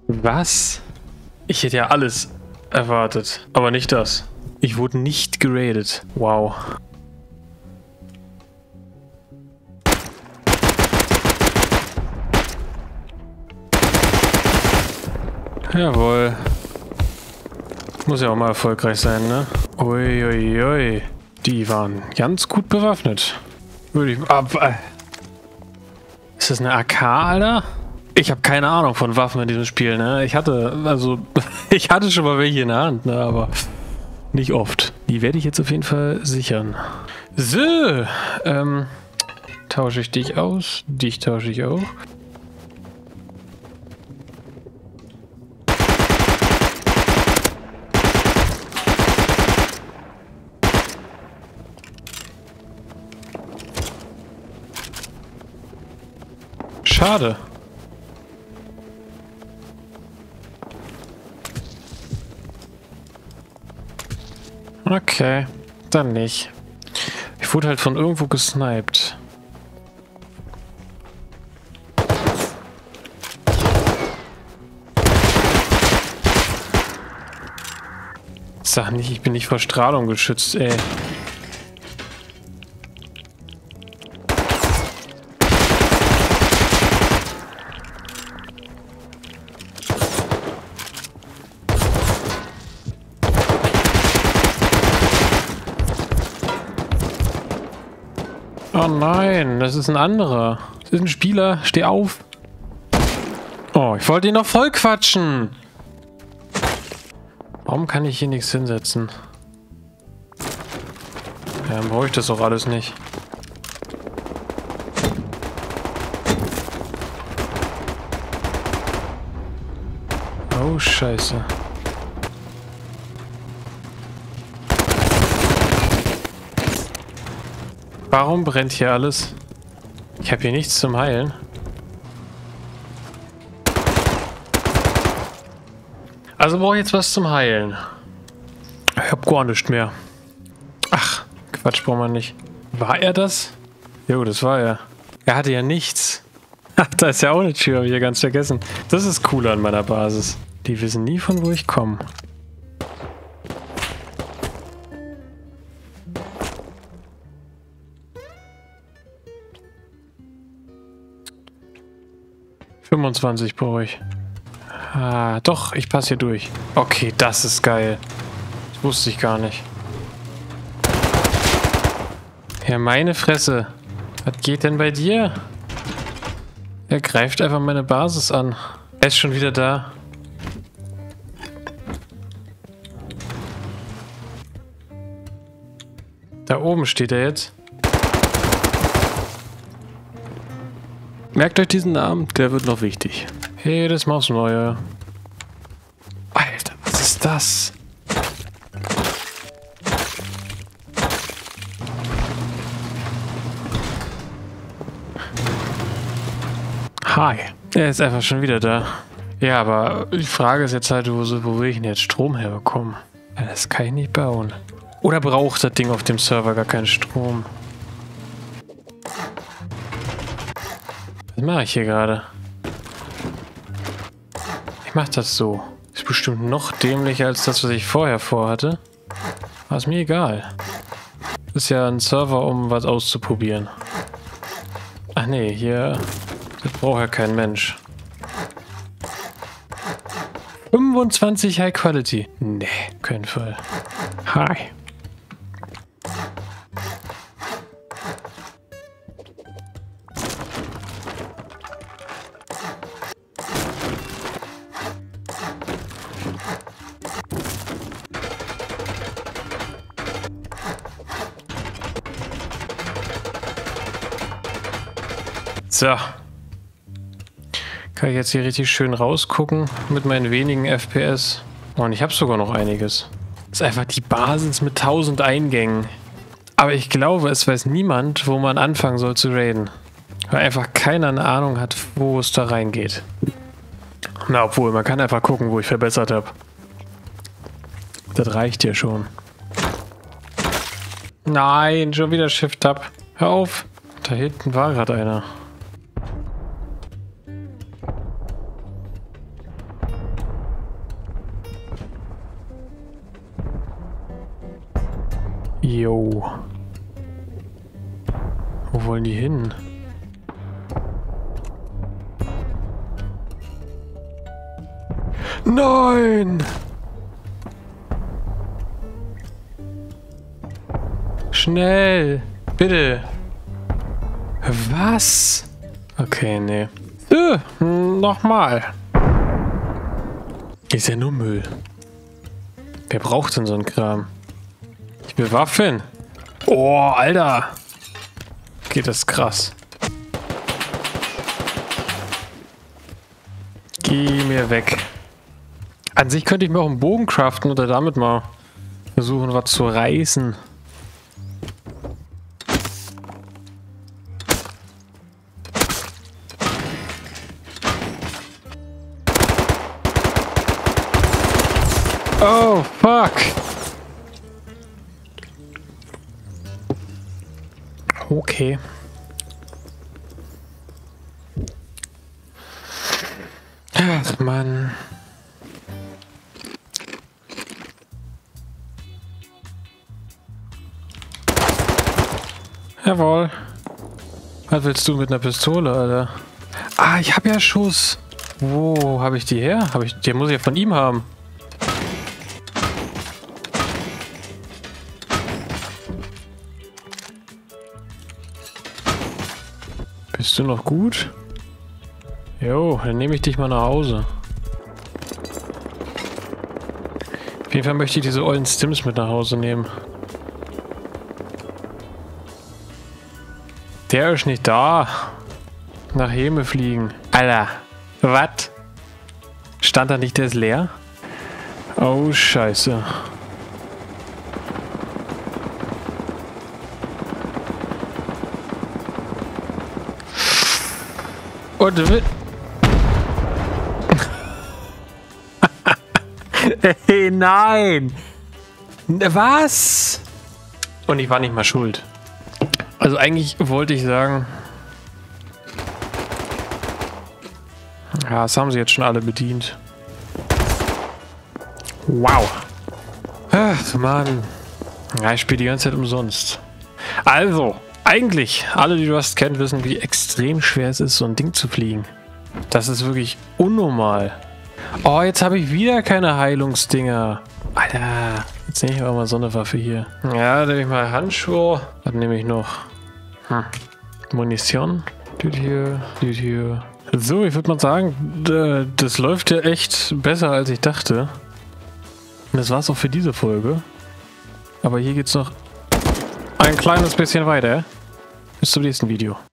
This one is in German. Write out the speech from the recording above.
Was? Ich hätte ja alles erwartet, aber nicht das. Ich wurde nicht geradet. Wow. Jawohl. Muss ja auch mal erfolgreich sein, ne? Uiuiui. Die waren ganz gut bewaffnet. Würde ich... Ist das eine AK, Alter? Ich habe keine Ahnung von Waffen in diesem Spiel, ne? Ich hatte schon mal welche in der Hand, ne? Aber nicht oft. Die werde ich jetzt auf jeden Fall sichern. So. Tausche ich dich aus. Dich tausche ich auch. Schade. Okay, dann nicht. Ich wurde halt von irgendwo gesniped. Sag nicht, ich bin nicht vor Strahlung geschützt, ey. Oh nein, das ist ein anderer. Das ist ein Spieler. Steh auf. Oh, ich wollte ihn noch voll quatschen. Warum kann ich hier nichts hinsetzen? Ja, dann brauche ich das auch alles nicht. Oh, scheiße. Warum brennt hier alles? Ich habe hier nichts zum Heilen. Also brauche ich jetzt was zum Heilen. Ich habe gar nichts mehr. Ach, Quatsch, braucht man nicht. War er das? Jo, das war er. Er hatte ja nichts. Ach, da ist ja auch eine Tür, habe ich ja ganz vergessen. Das ist cool an meiner Basis. Die wissen nie, von wo ich komme. ...25 brauche ich. Ah, doch, ich passe hier durch. Okay, das ist geil. Das wusste ich gar nicht. Ja, meine Fresse. Was geht denn bei dir? Er greift einfach meine Basis an. Er ist schon wieder da. Da oben steht er jetzt. Merkt euch diesen Namen, der wird noch wichtig. Hey, das Mausneue. Alter, was ist das? Hi. Er ist einfach schon wieder da. Ja, aber die Frage ist jetzt halt, wo will ich denn jetzt Strom herbekommen? Ja, das kann ich nicht bauen. Oder braucht das Ding auf dem Server gar keinen Strom? Was mache ich hier gerade? Ich mache das so. Ist bestimmt noch dämlicher als das, was ich vorher vorhatte. Aber ist mir egal. Ist ja ein Server, um was auszuprobieren. Ach nee, hier... Das braucht ja kein Mensch. 25 High Quality. Nee, kein Fall. Hi. So. Kann ich jetzt hier richtig schön rausgucken mit meinen wenigen FPS. Und ich habe sogar noch einiges. Das ist einfach die Basis mit 1000 Eingängen. Aber ich glaube, es weiß niemand, wo man anfangen soll zu raiden. Weil einfach keiner eine Ahnung hat, wo es da reingeht. Na, obwohl, man kann einfach gucken, wo ich verbessert habe. Das reicht ja schon. Nein, schon wieder Shift-Tab. Hör auf. Da hinten war gerade einer. Jo. Wo wollen die hin? Nein! Schnell! Bitte! Was? Okay, nee. Nochmal. Ist ja nur Müll. Wer braucht denn so einen Kram? Ich will Waffen. Oh, Alter. Geht das krass. Geh mir weg. An sich könnte ich mir auch einen Bogen craften oder damit mal versuchen, was zu reißen. Oh, fuck. Okay. Ach, Mann. Jawohl. Was willst du mit einer Pistole, Alter? Ah, ich habe ja Schuss. Wo habe ich die her? Die muss ich ja von ihm haben. Bist du noch gut? Jo, dann nehme ich dich mal nach Hause. Auf jeden Fall möchte ich diese ollen Stims mit nach Hause nehmen. Der ist nicht da. Nach Heme fliegen. Alter, was? Stand da nicht, der ist leer? Oh, scheiße. Und hey, nein! Was? Und ich war nicht mal schuld. Also eigentlich wollte ich sagen... Ja, das haben sie jetzt schon alle bedient. Wow. Ach, Mann. Ja, ich spiele die ganze Zeit umsonst. Also, eigentlich, alle, die Rust kennen, wissen, wie extrem schwer es ist, so ein Ding zu fliegen. Das ist wirklich unnormal. Oh, jetzt habe ich wieder keine Heilungsdinger. Alter, jetzt nehme ich aber mal so eine Waffe hier. Ja, nehme ich mal Handschuhe. Was nehme ich noch? Munition. hier. So, ich würde mal sagen, das läuft ja echt besser, als ich dachte. Und das war's auch für diese Folge. Aber hier geht's noch ein kleines bisschen weiter. Bis zum nächsten Video.